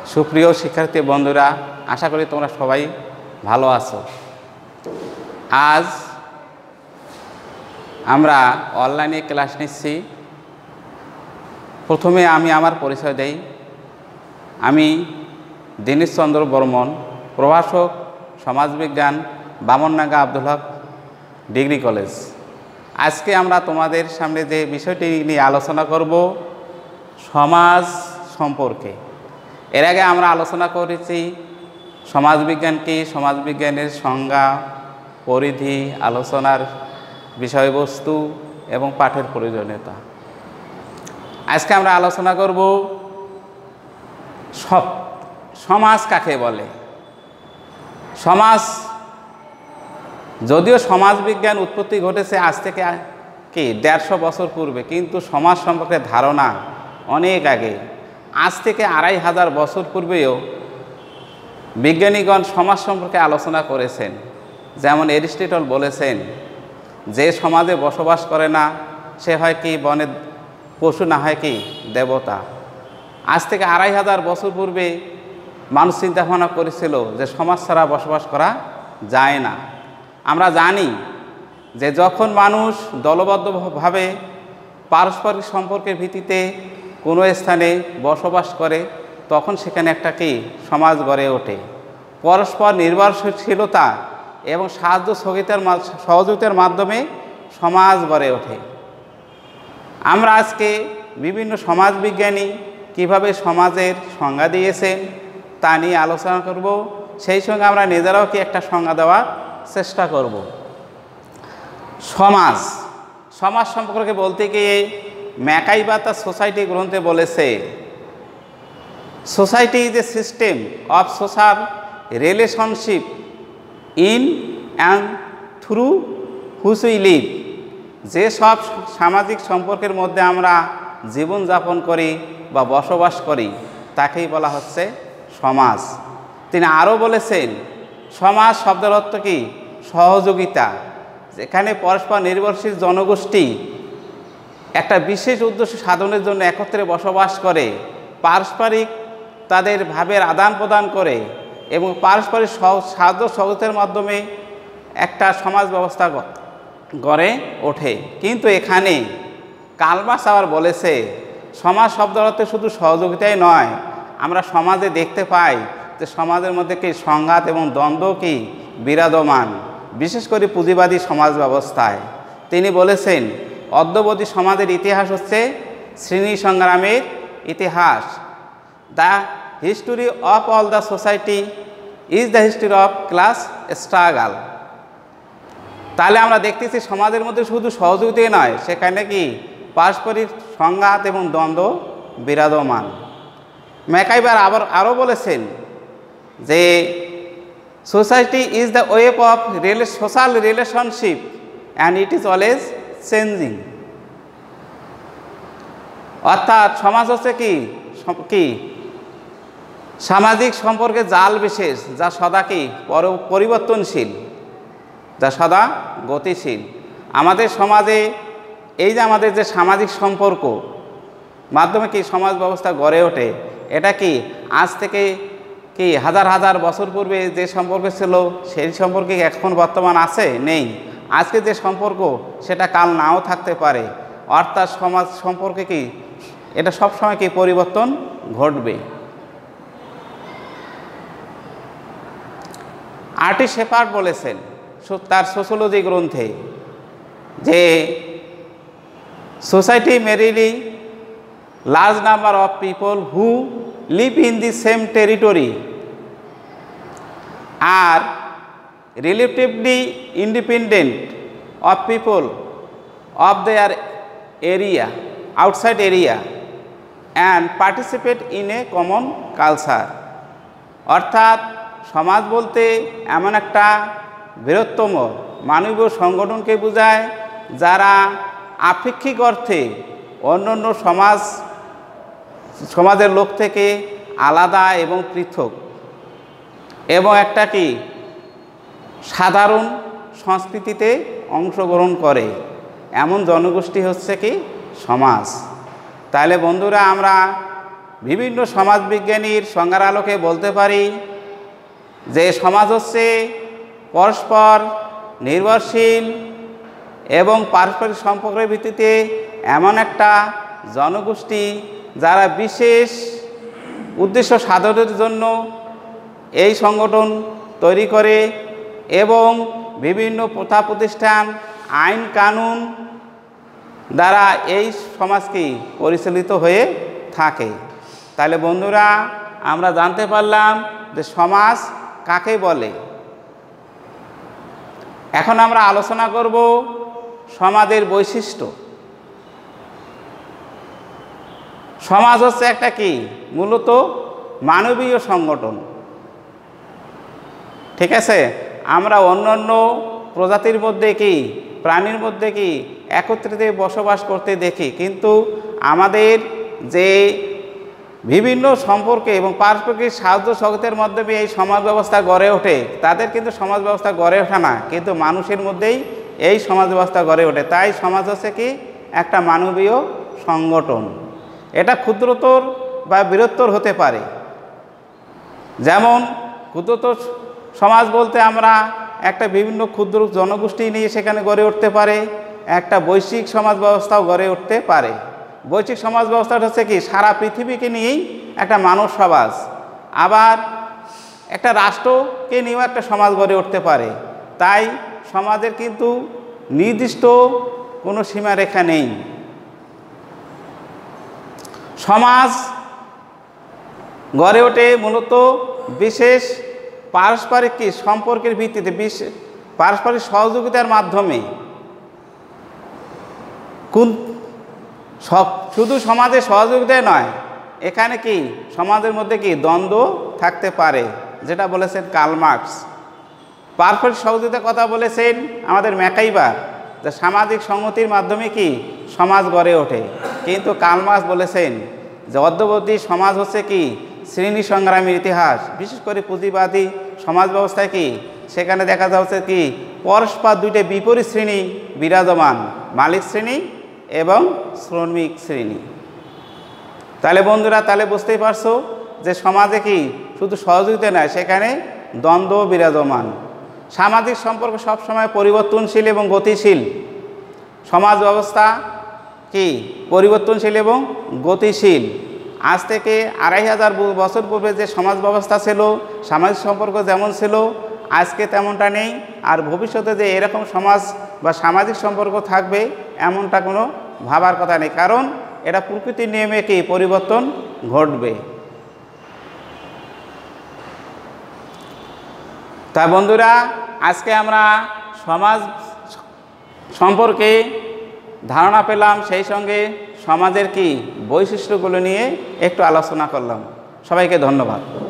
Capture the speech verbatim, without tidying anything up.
সুপ্রিয় শিক্ষার্থী বন্ধুরা, আশা করি তোমরা সবাই ভালো আছো। আজ আমরা অনলাইনে ক্লাস নিচ্ছি। প্রথমে আমি আমার পরিচয় দেই। আমি দীনেশ চন্দ্র বর্মন, প্রভাষক, সমাজবিজ্ঞান, বামনডাঙ্গা আব্দুল হক ডিগ্রি কলেজ। আজকে আমরা তোমাদের সামনে যে বিষয়টি নিয়ে আলোচনা করব, সমাজ সম্পর্কে। এর আগে আমরা আলোচনা করেছি সমাজবিজ্ঞান কি, সমাজবিজ্ঞানের সংজ্ঞা, পরিধি, আলোচনার বিষয়বস্তু এবং পাঠের প্রয়োজনীয়তা। আজকে আমরা আলোচনা করব সব সমাজ কাকে বলে। সমাজ, যদিও সমাজবিজ্ঞান উৎপত্তি ঘটেছে আজ থেকে কি দেড়শো বছর পূর্বে, কিন্তু সমাজ সম্পর্কে ধারণা অনেক আগে। আজ থেকে আড়াই হাজার বছর পূর্বেও বিজ্ঞানীগণ সমাজ সম্পর্কে আলোচনা করেছেন। যেমন অ্যারিস্টটল বলেছেন, যে সমাজে বসবাস করে না সে হয় কি বনের পশু, না হয় কি দেবতা। আজ থেকে আড়াই হাজার বছর পূর্বে মানুষ চিন্তা ভাবনা করেছিল যে সমাজ ছাড়া বসবাস করা যায় না। আমরা জানি যে যখন মানুষ দলবদ্ধভাবে পারস্পরিক সম্পর্কের ভিত্তিতে কোনো স্থানে বসবাস করে, তখন সেখানে একটা কি সমাজ গড়ে ওঠে। পরস্পর নির্ভরশীলতা এবং সাহায্য সহযোগিতার সহযোগিতার মাধ্যমে সমাজ গড়ে ওঠে। আমরা আজকে বিভিন্ন সমাজবিজ্ঞানী কিভাবে সমাজের সংজ্ঞা দিয়েছেন তা নিয়ে আলোচনা করব। সেই সঙ্গে আমরা নিজেরাও কি একটা সংজ্ঞা দেওয়ার চেষ্টা করব। সমাজ সমাজ সম্পর্কে বলতে গিয়ে ম্যাকাই বা তার সোসাইটি গ্রন্থে বলেছে, society is a system of social relationship in and through which we live. যে সব সামাজিক সম্পর্কের মধ্যে আমরা জীবনযাপন করি বা বসবাস করি তাকেই বলা হচ্ছে সমাজ। তিনি আরও বলেছেন, সমাজ শব্দের অর্থ কি সহযোগিতা, যেখানে পরস্পর নির্ভরশীল জনগোষ্ঠী একটা বিশেষ উদ্দেশ্য সাধনের জন্য একত্রে বসবাস করে, পারস্পরিক তাদের ভাবের আদান প্রদান করে এবং পারস্পরিক সাহায্য সহযোগিতার মাধ্যমে একটা সমাজ ব্যবস্থা গড়ে ওঠে। কিন্তু এখানে কার্ল মার্কস আবার বলেছে, সমাজ শব্দের অর্থে শুধু সহযোগিতাই নয়, আমরা সমাজে দেখতে পাই যে সমাজের মধ্যে কি সংঘাত এবং দ্বন্দ্ব কি বিরাজমান, বিশেষ করে পুঁজিবাদী সমাজ ব্যবস্থায়। তিনি বলেছেন, অদ্যাবধি সমাজের ইতিহাস হচ্ছে শ্রেণী সংগ্রামের ইতিহাস। The history of all the society is the history of class struggle. তাহলে আমরা দেখতেছি সমাজের মধ্যে শুধু সহযোগিতাই নয়, সেখানে কি পারস্পরিক সংঘাত এবং দ্বন্দ্ব বিরাজমান। ম্যাকাইবার আবার আরও বলেছেন যে society is the web of relay social relationship and it is always changing. অর্থাৎ সমাজ হচ্ছে কি কি সামাজিক সম্পর্কে জাল বিশেষ, যা সদা কি পরিবর্তনশীল, যা সদা গতিশীল। আমাদের সমাজে এই যে আমাদের যে সামাজিক সম্পর্ক মাধ্যমে কি সমাজ ব্যবস্থা গড়ে ওঠে, এটা কি আজ থেকে কি হাজার হাজার বছর পূর্বে যে সম্পর্ক ছিল সেই সম্পর্কে এখন বর্তমান আছে নেই। আজকে যে সম্পর্ক সেটা কাল নাও থাকতে পারে। অর্থাৎ সমাজ সম্পর্কে কি এটা সবসময় কি পরিবর্তন ঘটবে। আর্টি শেফার্ড বলেছেন তার সোশ্যোলজি গ্রন্থে যে society merely large number of people who live in the same territory are relatively independent of people of their area outside area and participate in a common culture. অর্থাৎ সমাজ বলতে এমন একটা বৃহত্তম মানবীয় সংগঠনকে বোঝায় যারা আপেক্ষিক অর্থে অন্য অন্য সমাজ সমাজের লোক থেকে আলাদা এবং পৃথক এবং একটা কি সাধারণ সংস্কৃতিতে অংশগ্রহণ করে, এমন জনগোষ্ঠী হচ্ছে কি সমাজ। তাহলে বন্ধুরা, আমরা বিভিন্ন সমাজবিজ্ঞানীর সংজ্ঞার আলোকে বলতে পারি যে সমাজ হচ্ছে পরস্পর নির্ভরশীল এবং পারস্পরিক সম্পর্কের ভিত্তিতে এমন একটা জনগোষ্ঠী যারা বিশেষ উদ্দেশ্য সাধনের জন্য এই সংগঠন তৈরি করে এবং বিভিন্ন প্রথা প্রতিষ্ঠান আইন কানুন দ্বারা এই সমাজকে পরিচালিত হয়ে থাকে। তাহলে বন্ধুরা আমরা জানতে পারলাম যে সমাজ কাকে বলে। এখন আমরা আলোচনা করব সমাজের বৈশিষ্ট্য। সমাজ হচ্ছে একটা কি মূলত মানবীয় সংগঠন, ঠিক আছে। আমরা অন্যান্য প্রজাতির মধ্যে কি প্রাণীর মধ্যে কি একত্রিত বসবাস করতে দেখি, কিন্তু আমাদের যে বিভিন্ন সম্পর্কে এবং পারস্পরিক সাহায্য সহযোগিতার মাধ্যমে এই সমাজ ব্যবস্থা গড়ে ওঠে, তাদের কিন্তু সমাজ ব্যবস্থা গড়ে ওঠে না, কিন্তু মানুষের মধ্যেই এই সমাজ ব্যবস্থা গড়ে ওঠে। তাই সমাজ হচ্ছে কি একটা মানবীয় সংগঠন। এটা ক্ষুদ্রতর বা বৃহত্তর হতে পারে। যেমন ক্ষুদ্রতর সমাজ বলতে আমরা একটা বিভিন্ন ক্ষুদ্র জনগোষ্ঠী নিয়ে সেখানে গড়ে উঠতে পারে, একটা বৈশ্বিক সমাজ ব্যবস্থাও গড়ে উঠতে পারে। বৈশ্বিক সমাজ ব্যবস্থাটা হচ্ছে কি সারা পৃথিবীকে নিয়েই একটা মানব সমাজ, আবার একটা রাষ্ট্রকে নিয়েও একটা সমাজ গড়ে উঠতে পারে। তাই সমাজের কিন্তু নির্দিষ্ট কোনো সীমারেখা নেই। সমাজ গড়ে ওঠে মূলত বিশেষ পারস্পরিক কি সম্পর্কের ভিত্তিতে, বিশেষ পারস্পরিক সহযোগিতার মাধ্যমে। কোন সব শুধু সমাজের সহযোগিতায় নয়, এখানে কি সমাজের মধ্যে কি দ্বন্দ্ব থাকতে পারে, যেটা বলেছেন কার্ল মার্কস। পারস্পরিক সহযোগিতার কথা বলেছেন আমাদের ম্যাকাইবার, যে সামাজিক সংহতির মাধ্যমে কি সমাজ গড়ে ওঠে। কিন্তু কার্ল মার্কস বলেছেন যে অদ্যাবধি সমাজ হচ্ছে কি শ্রেণী সংগ্রামের ইতিহাস। বিশেষ করে পুঁজিবাদী সমাজ ব্যবস্থায় কি সেখানে দেখা যাচ্ছে কি পরস্পর দুইটা বিপরীত শ্রেণী বিরাজমান, মালিক শ্রেণী এবং শ্রমিক শ্রেণী। তাহলে বন্ধুরা তাহলে বুঝতেই পারছো যে সমাজে কি শুধু সহযোগিতা নয়, সেখানে দ্বন্দ্ব বিরাজমান। সামাজিক সম্পর্ক সবসময় পরিবর্তনশীল এবং গতিশীল। সমাজ ব্যবস্থা কি পরিবর্তনশীল এবং গতিশীল। আজ থেকে আড়াই হাজার বছর পূর্বে যে সমাজ ব্যবস্থা ছিল, সামাজিক সম্পর্ক যেমন ছিল আজকে তেমনটা নেই। আর ভবিষ্যতে যে এরকম সমাজ বা সামাজিক সম্পর্ক থাকবে এমনটা কোনো ভাবার কথা নেই, কারণ এটা প্রকৃতির নিয়মে কি পরিবর্তন ঘটবে। তা বন্ধুরা আজকে আমরা সমাজ সম্পর্কে ধারণা পেলাম, সেই সঙ্গে সমাজের কি বৈশিষ্ট্যগুলো নিয়ে একটু আলোচনা করলাম। সবাইকে ধন্যবাদ।